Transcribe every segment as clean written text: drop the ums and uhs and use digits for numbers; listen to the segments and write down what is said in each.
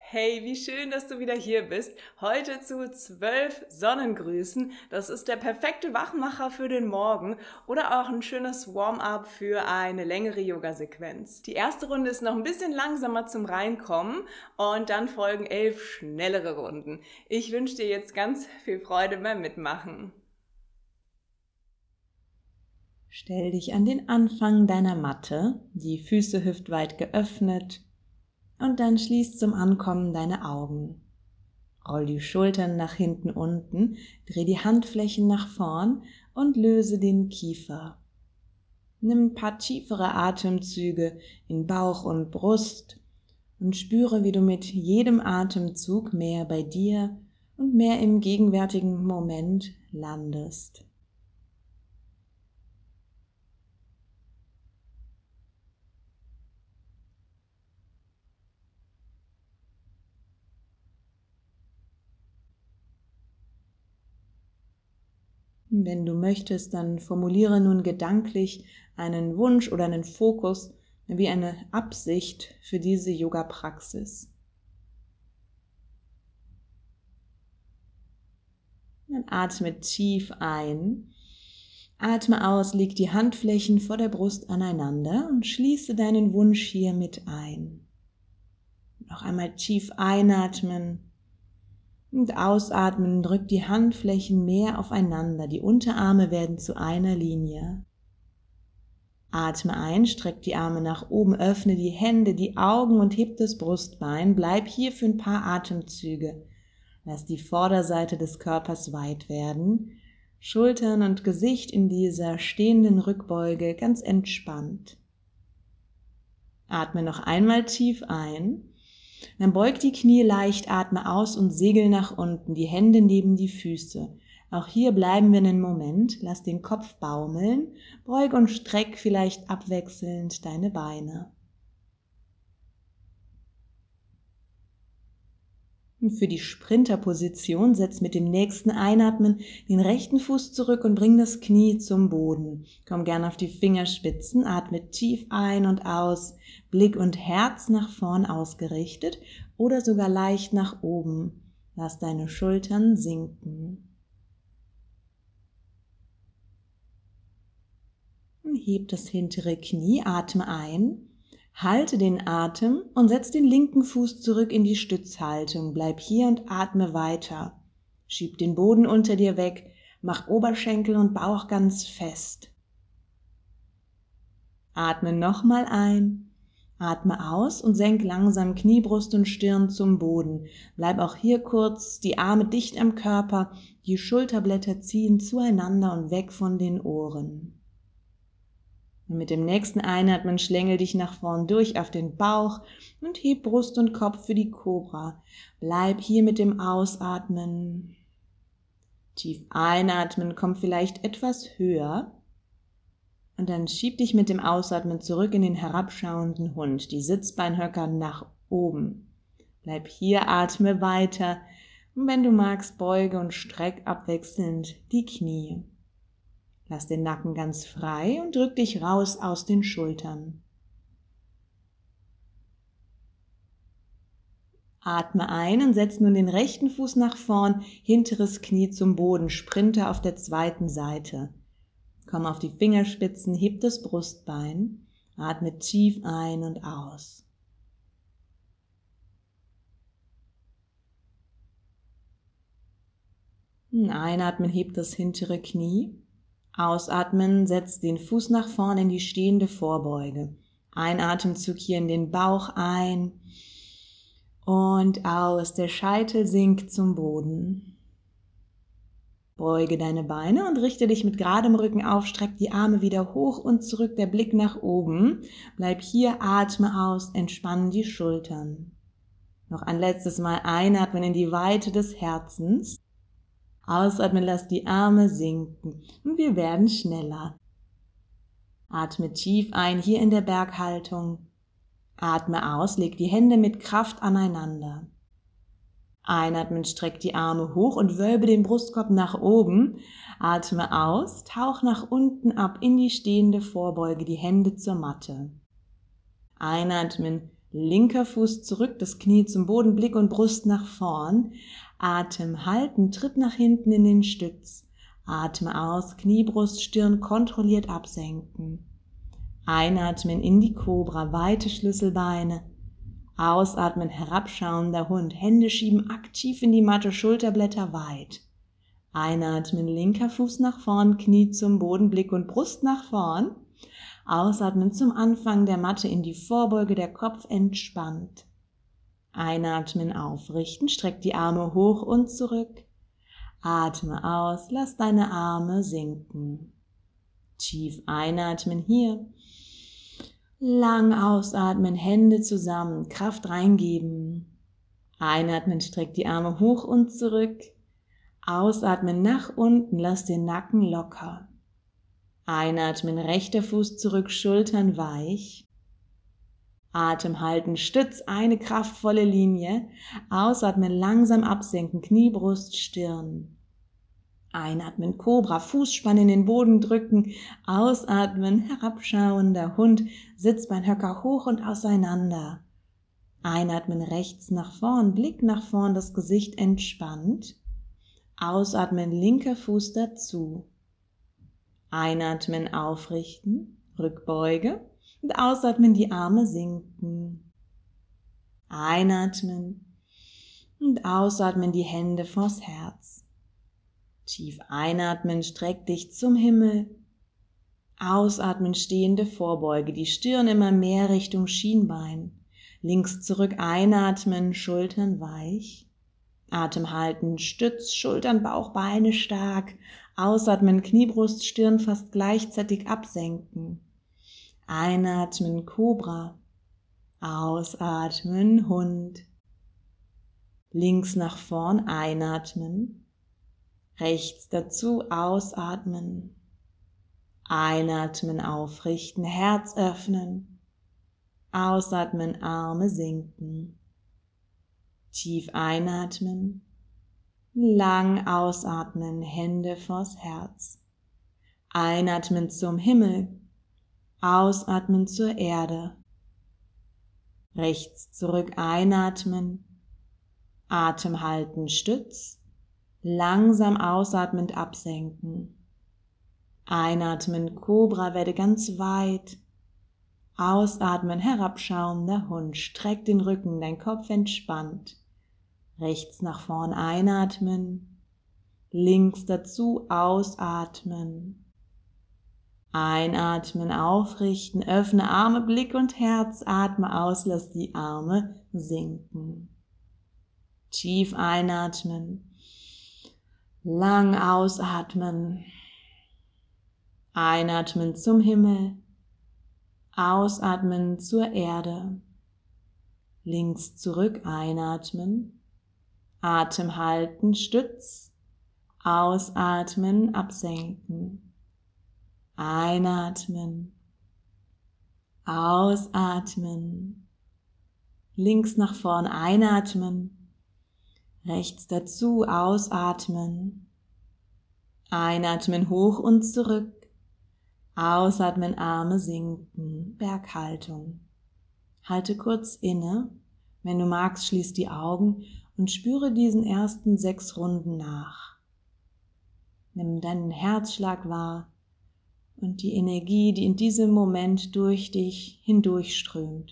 Hey, wie schön, dass du wieder hier bist. Heute zu 12 Sonnengrüßen. Das ist der perfekte Wachmacher für den Morgen oder auch ein schönes Warm-up für eine längere Yoga-Sequenz. Die erste Runde ist noch ein bisschen langsamer zum Reinkommen und dann folgen 11 schnellere Runden. Ich wünsche dir jetzt ganz viel Freude beim Mitmachen. Stell dich an den Anfang deiner Matte, die Füße hüftweit geöffnet, und dann schließ zum Ankommen deine Augen. Roll die Schultern nach hinten unten, dreh die Handflächen nach vorn und löse den Kiefer. Nimm ein paar tiefere Atemzüge in Bauch und Brust und spüre, wie du mit jedem Atemzug mehr bei dir und mehr im gegenwärtigen Moment landest. Wenn du möchtest, dann formuliere nun gedanklich einen Wunsch oder einen Fokus wie eine Absicht für diese Yoga-Praxis. Dann atme tief ein, atme aus, leg die Handflächen vor der Brust aneinander und schließe deinen Wunsch hier mit ein. Noch einmal tief einatmen. Und ausatmen, drück die Handflächen mehr aufeinander, die Unterarme werden zu einer Linie. Atme ein, streck die Arme nach oben, öffne die Hände, die Augen und heb das Brustbein. Bleib hier für ein paar Atemzüge. Lass die Vorderseite des Körpers weit werden. Schultern und Gesicht in dieser stehenden Rückbeuge ganz entspannt. Atme noch einmal tief ein. Dann beug die Knie leicht, atme aus und segel nach unten, die Hände neben die Füße. Auch hier bleiben wir einen Moment, lass den Kopf baumeln, beug und streck vielleicht abwechselnd deine Beine. Und für die Sprinterposition setz mit dem nächsten Einatmen den rechten Fuß zurück und bring das Knie zum Boden. Komm gerne auf die Fingerspitzen, atme tief ein und aus, Blick und Herz nach vorn ausgerichtet oder sogar leicht nach oben. Lass deine Schultern sinken. Und heb das hintere Knie, atme ein. Halte den Atem und setz den linken Fuß zurück in die Stützhaltung. Bleib hier und atme weiter. Schieb den Boden unter dir weg, mach Oberschenkel und Bauch ganz fest. Atme nochmal ein, atme aus und senk langsam Knie, Brust und Stirn zum Boden. Bleib auch hier kurz, die Arme dicht am Körper, die Schulterblätter ziehen zueinander und weg von den Ohren. Und mit dem nächsten Einatmen schlängel dich nach vorn durch auf den Bauch und heb Brust und Kopf für die Kobra. Bleib hier mit dem Ausatmen. Tief einatmen, komm vielleicht etwas höher. Und dann schieb dich mit dem Ausatmen zurück in den herabschauenden Hund, die Sitzbeinhöcker nach oben. Bleib hier, atme weiter. Und wenn du magst, beuge und streck abwechselnd die Knie. Lass den Nacken ganz frei und drück dich raus aus den Schultern. Atme ein und setz nun den rechten Fuß nach vorn, hinteres Knie zum Boden, Sprinter auf der zweiten Seite. Komm auf die Fingerspitzen, heb das Brustbein, atme tief ein und aus. Einatmen, heb das hintere Knie. Ausatmen, setz den Fuß nach vorn in die stehende Vorbeuge. Ein Atemzug hier in den Bauch ein und aus. Der Scheitel sinkt zum Boden. Beuge deine Beine und richte dich mit geradem Rücken auf, streck die Arme wieder hoch und zurück, der Blick nach oben. Bleib hier, atme aus, entspann die Schultern. Noch ein letztes Mal einatmen in die Weite des Herzens. Ausatmen, lass die Arme sinken und wir werden schneller. Atme tief ein, hier in der Berghaltung. Atme aus, leg die Hände mit Kraft aneinander. Einatmen, streck die Arme hoch und wölbe den Brustkorb nach oben. Atme aus, tauch nach unten ab in die stehende Vorbeuge, die Hände zur Matte. Einatmen, Linker Fuß zurück, das Knie zum Boden, Blick und Brust nach vorn. Atem halten, Tritt nach hinten in den Stütz. Atme aus, Knie, Brust, Stirn kontrolliert absenken. Einatmen in die Kobra, weite Schlüsselbeine. Ausatmen, herabschauender Hund, Hände schieben aktiv in die Matte, Schulterblätter weit. Einatmen, linker Fuß nach vorn, Knie zum Boden, Blick und Brust nach vorn. Ausatmen zum Anfang der Matte in die Vorbeuge, der Kopf entspannt. Einatmen, aufrichten, streck die Arme hoch und zurück. Atme aus, lass deine Arme sinken. Tief einatmen hier. Lang ausatmen, Hände zusammen, Kraft reingeben. Einatmen, streck die Arme hoch und zurück. Ausatmen nach unten, lass den Nacken locker. Einatmen, rechter Fuß zurück, Schultern weich. Atem halten, Stütz, eine kraftvolle Linie. Ausatmen, langsam absenken, Knie, Brust, Stirn. Einatmen, Kobra, Fußspann in den Boden drücken. Ausatmen, herabschauender Hund, Sitzbeinhöcker hoch und auseinander. Einatmen, rechts nach vorn, Blick nach vorn, das Gesicht entspannt. Ausatmen, linker Fuß dazu. Einatmen, aufrichten, Rückbeuge und ausatmen, die Arme sinken. Einatmen und ausatmen, die Hände vors Herz. Tief einatmen, streck dich zum Himmel. Ausatmen, stehende Vorbeuge, die Stirn immer mehr Richtung Schienbein. Links zurück einatmen, Schultern weich. Atem halten, Stütz, Schultern, Bauch, Beine stark. Ausatmen, Knie, Brust, Stirn fast gleichzeitig absenken. Einatmen, Kobra. Ausatmen, Hund. Links nach vorn einatmen. Rechts dazu ausatmen. Einatmen, aufrichten, Herz öffnen. Ausatmen, Arme sinken. Tief einatmen. Lang ausatmen, Hände vors Herz. Einatmen zum Himmel. Ausatmen zur Erde. Rechts zurück einatmen. Atem halten, Stütz. Langsam ausatmend absenken. Einatmen, Kobra, werde ganz weit. Ausatmen, herabschauender Hund. Streck den Rücken, dein Kopf entspannt. Rechts nach vorn einatmen. Links dazu ausatmen. Einatmen, aufrichten, öffne Arme, Blick und Herz. Atme aus, lass die Arme sinken. Tief einatmen. Lang ausatmen. Einatmen zum Himmel. Ausatmen zur Erde. Links zurück einatmen. Atem halten, Stütz. Ausatmen, absenken. Einatmen. Ausatmen. Links nach vorn einatmen. Rechts dazu ausatmen. Einatmen hoch und zurück. Ausatmen, Arme sinken. Berghaltung. Halte kurz inne. Wenn du magst, schließ die Augen und spüre diesen ersten 6 Runden nach. Nimm deinen Herzschlag wahr und die Energie, die in diesem Moment durch dich hindurchströmt.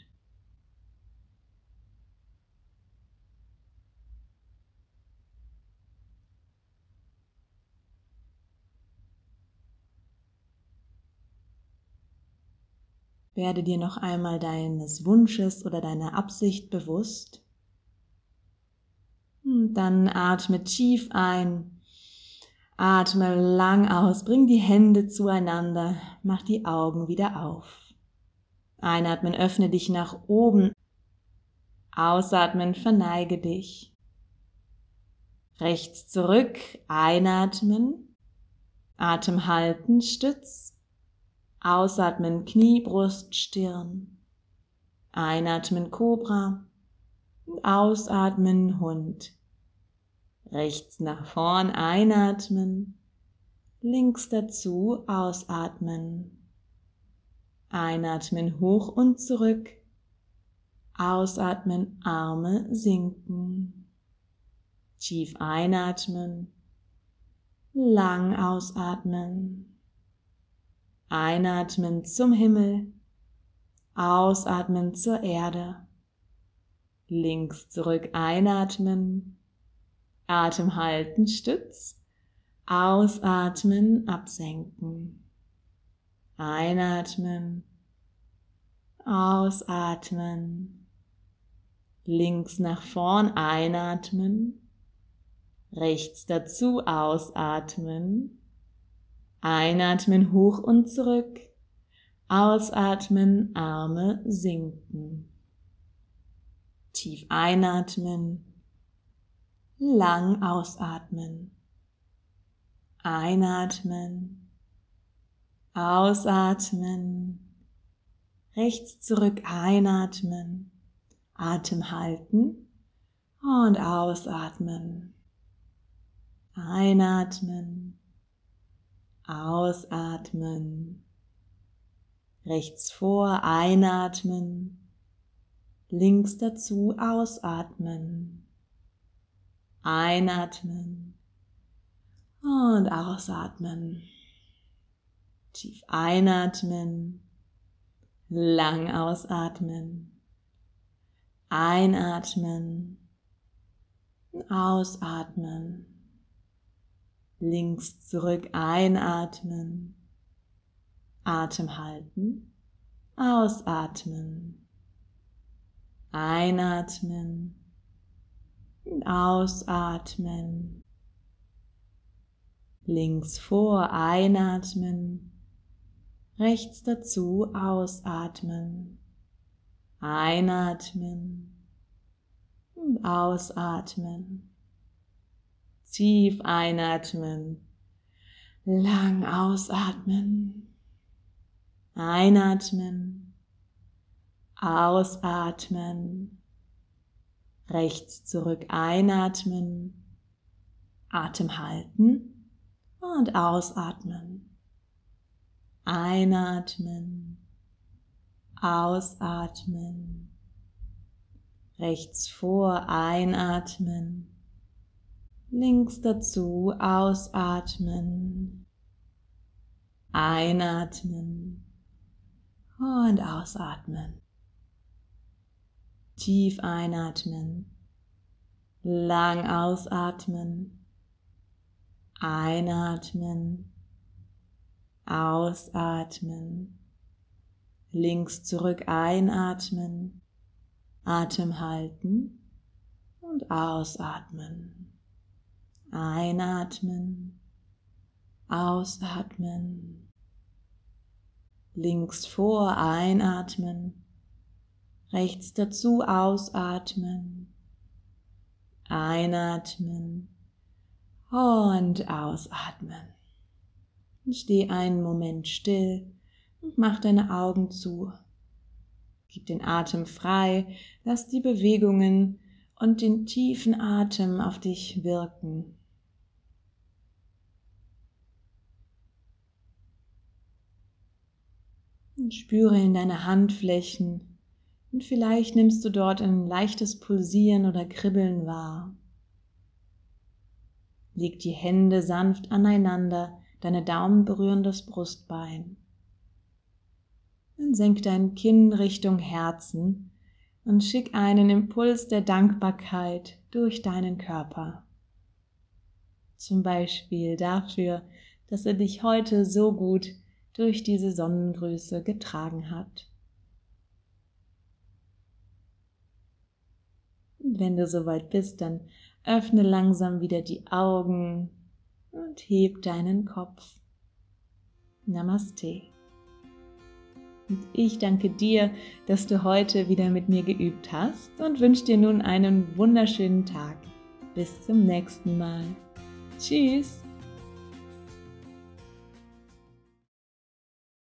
Werde dir noch einmal deines Wunsches oder deiner Absicht bewusst. Und dann atme tief ein, atme lang aus, bring die Hände zueinander, mach die Augen wieder auf. Einatmen, öffne dich nach oben, ausatmen, verneige dich. Rechts zurück, einatmen, Atem halten, Stütz. Ausatmen, Knie, Brust, Stirn. Einatmen, Kobra. Ausatmen, Hund. Rechts nach vorn einatmen. Links dazu ausatmen. Einatmen, hoch und zurück. Ausatmen, Arme sinken. Tief einatmen, lang ausatmen. Einatmen zum Himmel, ausatmen zur Erde. Links zurück einatmen, Atem halten, Stütz, ausatmen, absenken. Einatmen, ausatmen, links nach vorn einatmen, rechts dazu ausatmen, einatmen, hoch und zurück, ausatmen, Arme sinken. Tief einatmen, lang ausatmen, einatmen, ausatmen, rechts zurück einatmen, Atem halten und ausatmen, einatmen, ausatmen, rechts vor einatmen, links dazu ausatmen, einatmen und ausatmen, tief einatmen, lang ausatmen, einatmen, ausatmen, links zurück einatmen, Atem halten, ausatmen, einatmen, ausatmen, links vor einatmen, rechts dazu ausatmen, einatmen und ausatmen, tief einatmen, lang ausatmen, einatmen, ausatmen, rechts zurück einatmen, Atem halten und ausatmen, einatmen, ausatmen, rechts vor einatmen, links dazu ausatmen, einatmen und ausatmen. Tief einatmen, lang ausatmen, einatmen, ausatmen, links zurück einatmen, Atem halten und ausatmen, einatmen, ausatmen, links vor einatmen, rechts dazu ausatmen, einatmen und ausatmen. Steh einen Moment still und mach deine Augen zu. Gib den Atem frei, lass die Bewegungen und den tiefen Atem auf dich wirken. Und spüre in deine Handflächen. Und vielleicht nimmst du dort ein leichtes Pulsieren oder Kribbeln wahr. Leg die Hände sanft aneinander, deine Daumen berühren das Brustbein. Dann senk dein Kinn Richtung Herzen und schick einen Impuls der Dankbarkeit durch deinen Körper. Zum Beispiel dafür, dass er dich heute so gut durch diese Sonnengrüße getragen hat. Und wenn du soweit bist, dann öffne langsam wieder die Augen und heb deinen Kopf. Namaste. Und ich danke dir, dass du heute wieder mit mir geübt hast und wünsche dir nun einen wunderschönen Tag. Bis zum nächsten Mal. Tschüss.